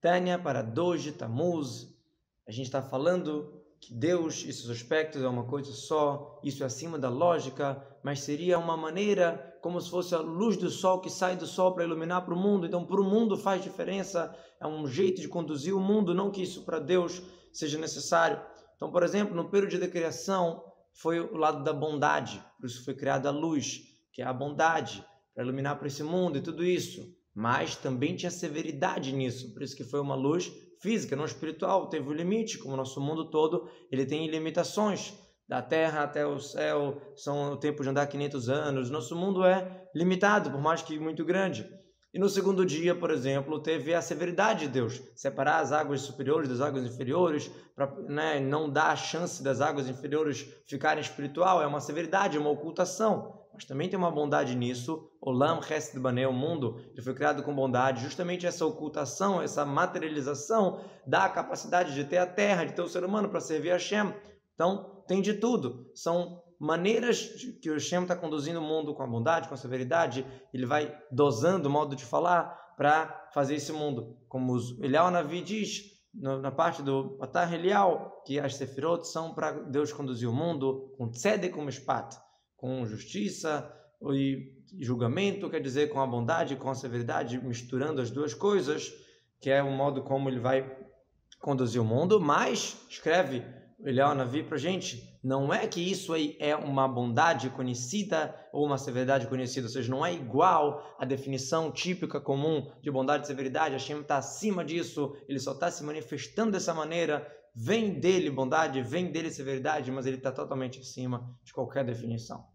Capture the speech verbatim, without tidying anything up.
Tânia para dois de Tammuz. A gente está falando que Deus e seus aspectos é uma coisa só, isso é acima da lógica, mas seria uma maneira como se fosse a luz do sol que sai do sol para iluminar para o mundo. Então, para o mundo faz diferença, é um jeito de conduzir o mundo, não que isso para Deus seja necessário. Então, por exemplo, no período da criação, foi o lado da bondade, por isso foi criada a luz, que é a bondade, para iluminar para esse mundo e tudo isso. Mas também tinha severidade nisso, por isso que foi uma luz física, não espiritual, teve um limite, como o nosso mundo todo, ele tem limitações. Da terra até o céu, são o tempo de andar quinhentos anos, nosso mundo é limitado, por mais que muito grande. E no segundo dia, por exemplo, teve a severidade de Deus, separar as águas superiores das águas inferiores, para, né, não dar a chance das águas inferiores ficarem espiritual, é uma severidade, é uma ocultação. Mas também tem uma bondade nisso, Olam Chesed Baneh, o mundo, ele foi criado com bondade, justamente essa ocultação, essa materialização dá a capacidade de ter a terra, de ter o ser humano para servir a Hashem. Então, tem de tudo, são maneiras de, que o Hashem está conduzindo o mundo com a bondade, com a severidade, ele vai dosando o modo de falar para fazer esse mundo. Como os Eliyahu Navi diz, no, na parte do Patar Eliyahu, que as Sefirot são para Deus conduzir o mundo com tzedek, com mishpat, com justiça e julgamento, quer dizer, com a bondade, com a severidade, misturando as duas coisas, que é o modo como ele vai conduzir o mundo. Mas, escreve Eliyahu Navi para a gente, não é que isso aí é uma bondade conhecida ou uma severidade conhecida, ou seja, não é igual à definição típica comum de bondade e severidade. Hashem está acima disso, ele só está se manifestando dessa maneira, vem dele bondade, vem dele severidade, mas ele está totalmente acima de qualquer definição.